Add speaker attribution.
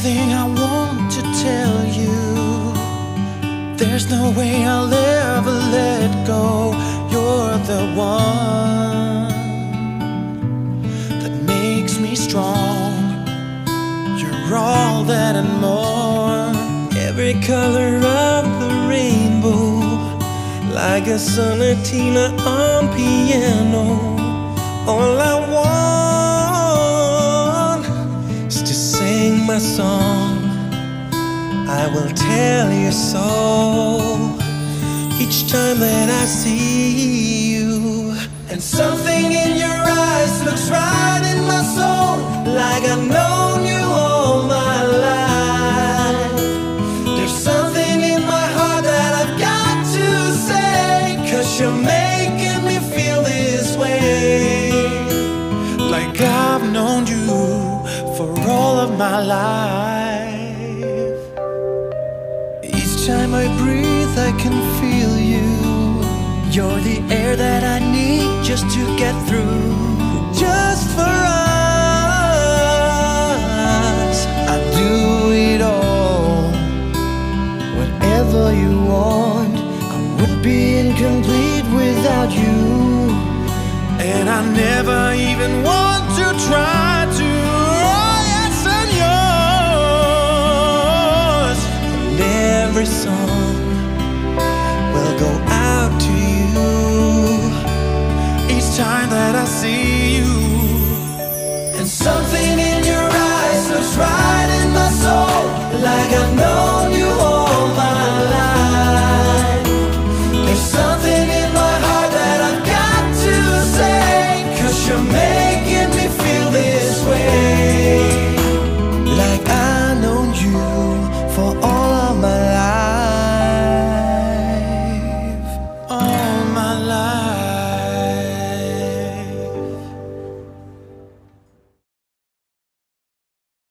Speaker 1: something I want to tell you. There's no way I'll ever let go. You're the one that makes me strong. You're all that and more. Every color of the rainbow, like a sonatina on piano. All I want is to sing my song. I will tell you so each time that I see you. And something in your eyes looks right in my soul, like I've known you all my life. There's something in my heart that I've got to say, 'cause you're making me feel this way, like I've known you for all of my life. Each time I breathe I can feel you. You're the air that I need just to get through. Just for us, I'd do it all. Whatever you want, I would be incomplete without you. And I never even want